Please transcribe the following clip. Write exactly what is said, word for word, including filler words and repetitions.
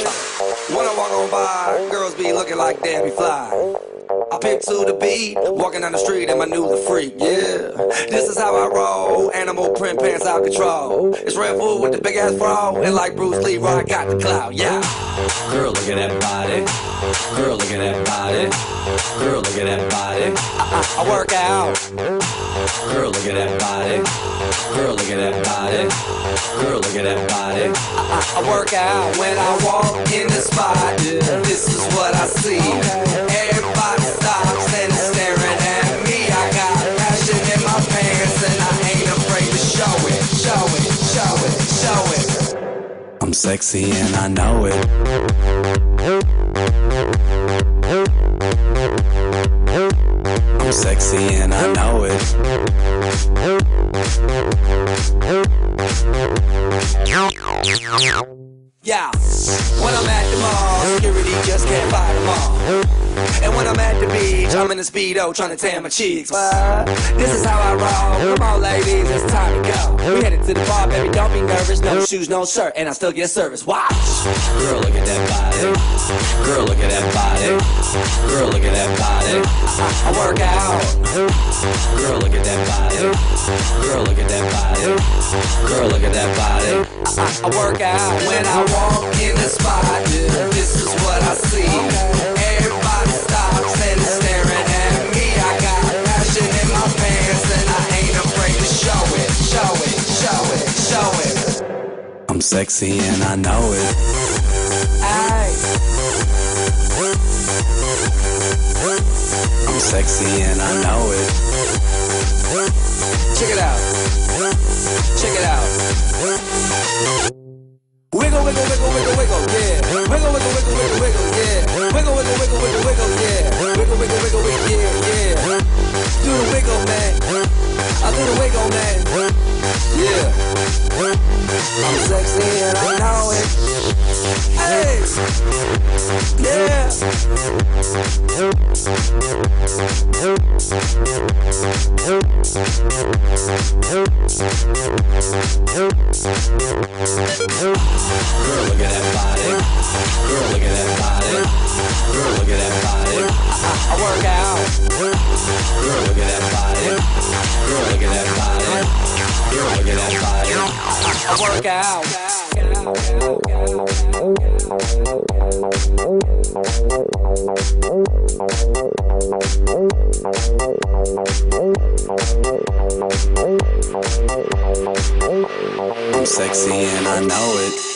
When I walk on by, girls be looking like Debbie Fly. I pick to the beat, walking down the street in my new the freak, yeah. This is how I roll, animal print pants out control. It's Red Bull with the big ass bra, and like Bruce Lee, I got the clout, yeah. Girl, look at that body. Girl, look at that body. Girl, look at that body. I, I, I work out. Girl, look at that body. Girl, look at that body. Girl, look at that body. I, I, I work out when I walk in the spot. This is what I see. Everybody stops and is staring at me. I got passion in my pants and I ain't afraid to show it, show it, show it, show it. I'm sexy and I know it. I'm sexy and I know it. Yeah, when I'm at the mall, security just can't buy them all. And when I'm at the beach, I'm in a Speedo trying to tan my cheeks. But this is how I roll. Come on, ladies, it's time to go. We headed to the bar, baby, don't be nervous. No shoes, no shirt, and I still get service. Watch. Girl, look at that body. Girl, look at that body. Girl, look at that body. I, I work out. Girl, look at that body. Girl, look at that body. Girl, look at that body. I, I, I work out when I walk in the spot. This is what I see. Everybody stops and is staring at me. I got passion in my pants and I ain't afraid to show it, show it, show it, show it. I'm sexy and I know it. Aye. I'm sexy and I know it. Check it out. Check it out. Wiggle, wiggle, wiggle, wiggle, wiggle, yeah. Wiggle, wiggle, wiggle, wiggle, wiggle, yeah. Wiggle, wiggle, wiggle, wiggle, wiggle, yeah. Wiggle, wiggle, wiggle, wiggle, yeah, yeah. Do the wiggle, man. I do the wiggle, man. Yeah. I'm sexy and I know it. Hey. Yeah. Girl, look at that body. Girl, look at that body. Girl, look at that body. I, I work out. Girl, look at that body. Girl, look at that body. Girl, look at that body. I, I work out. I'm sexy and I know it.